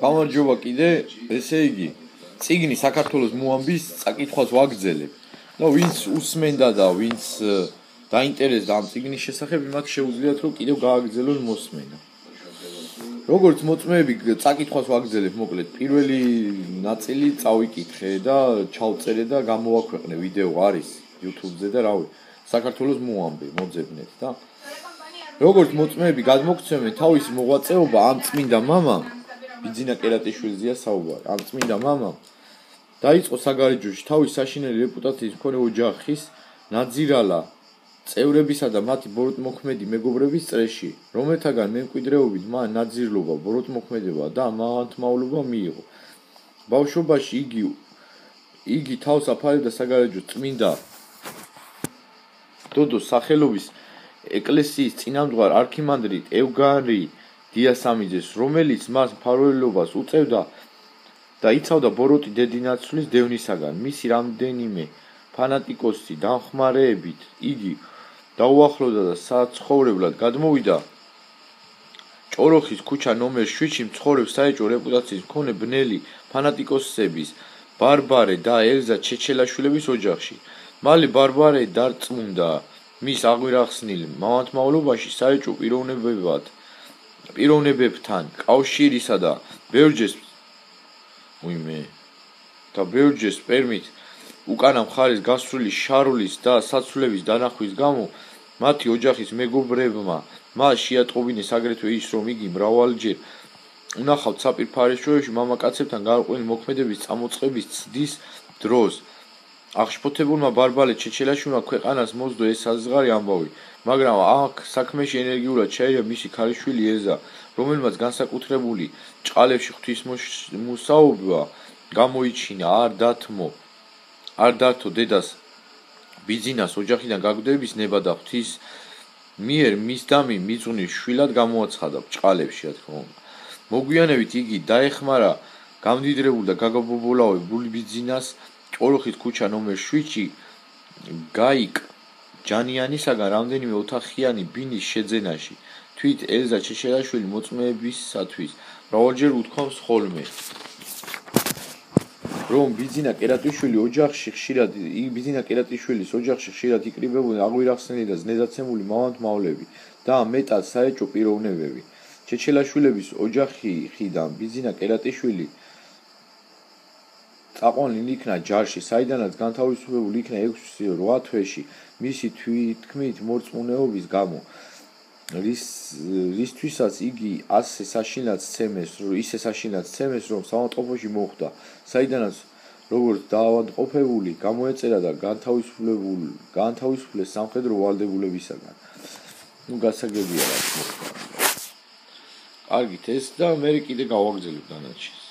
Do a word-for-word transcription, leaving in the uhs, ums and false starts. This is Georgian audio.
გამარჯობა კიდე, ესე იგი, წიგნი საქართველოს მოამბის წაკითხვას ვაგრძელებ. და ვინც უსმენდა და ვინც დაინტერესდა ამ წიგნის შესახებ, მათ შეუძლიათ რომ კიდევ გააგრძელონ მოსმენა. როგორც მოწმეები წაკითხვას ვაგრძელებ, მოკლედ, პირველი ნაწილი წავიკითხე და ჩავწერე და გამოვაქვეყნე ვიდეო არის YouTube-ზე და რავი, საქართველოს მოამბე, მოძებნეთ და როგორც მოწმეები გადმოგცემენ თავისი მოღვაწეობა ამ წმინდა მამამ ბიძინა კერატიშვილზეა საუბარი. ამ წმინდა მამამ დაიწყო საგარეჯოში თავის საშინელი რეპუტაციის მქონე ოჯახის ნაძირალა წევრებისა და მათი ბოროტმოქმედი მეგობრების წრეში, რომელთაგან მემკვიდრეობით მან ნაძირლობა, ბოროტმოქმედება და მავანთმავლობა მიიღო. ბავშვობაში იგი იგი თავს აფარებდა საგარეჯოს წმინდა დოდოს სახელობის ეკლესიის წინამძღვარ არქიმანდრიტ ევგარი დიასამიძეს, რომელიც მას მფარველობას უწევდა და იცავდა ბოროტი დედინაცვლის დევნისაგან. მისი რამდენიმე ფანატიკოსი დამხმარეებით იგი დაუახლოვდა და საცხოვრებლად გადმოვიდა ჭოროხის ქუჩა ნომერ შვიდში მცხოვრებ საეჭვო რეპუტაციის მქონე ბნელი ფანატიკოსების ბარბარე და ელზა ჩეჩელაშვილების ოჯახში. მალე ბარბარე დარწმუნდა მის აღვირახსნილ მავანთმავლობაში საეჭვო პიროვნებებად პიროვნებებთან კავშირისა და ბევრჯერ უიმე და ბევრჯერ სპერმით უკანა მხარეს გასული შარლის და საცვლევის დანახვის გამო მათი ოჯახის მეგობრებმა მას შეატყობინეს აგრეთვე ის, რომ იგი მრავალჯერ უნახავთ საპირფარეშოებში მამაკაცებთან გარკვეული მოქმედების წამოწყების ცდის დროს. აღშფოთებულმა ბარბარე ჩეჩელაშვილმა ქვეყანას მოსდო ეს საზღარი ამბავი, მაგრამ აქ საქმეში ენერგიულად ჩაირა მისი ქალიშვილი ეზა, რომელმაც განსაკუთრებული ჭყალებში ღვთისმოსაობა გამოიჩინა. არ დათმო არ დართო დედას ბიძინას ოჯახიდან გაგვდების ნება და ღვთის მიერ მისდამი მიწვნის შვილად გამოაცხადა ჭყალებში, რა თქმა უნდა. მოგვიანებით იგი დაეხმარა გამდიდრებულ და გაგაბობულავებულ ბიძინას ჭოროხის ქუჩა ნომერ შვიდში გაიკ ჯანიანისაგან რამდენიმე ოთახიანი ბინის შეძენაში. თვით ელზა ჩეჩელაშვილი მოწმეებისათვის მრავალჯერ უთქვამს ხოლმე, რომ ბიძინა კერატიშვილი ოჯახში ხშირად ბიძინა კერატიშვილის ოჯახში ხშირად იკრიბებოდნენ აღვირახსნილი და ზნედაცემული მავანთმავლები და მეტად საეჭვო პიროვნებები. ჩეჩელაშვილების ოჯახიდან ბიძინა კერატიშვილი წაყვანილ იქნა ჯარში, საიდანაც განთავისუფლებული იქნა ექვსი რვა თვეში მისი თვითქმით მორწმუნეობის გამო, რისთვისაც იგი ასე საშინლად სცემეს, ისე საშინლად სცემეს, რომ საავადმყოფოში მოხვდა, საიდანაც როგორც დაავადმყოფებული გამოეწერა და განთავისუფლებულ განთავისუფლეს სამხედრო ვალდებულებისაგან. ნუ გასაგებია რა მოხდა. კარგით, ეს და მე კიდე გავაგრძელებ დანარჩენს.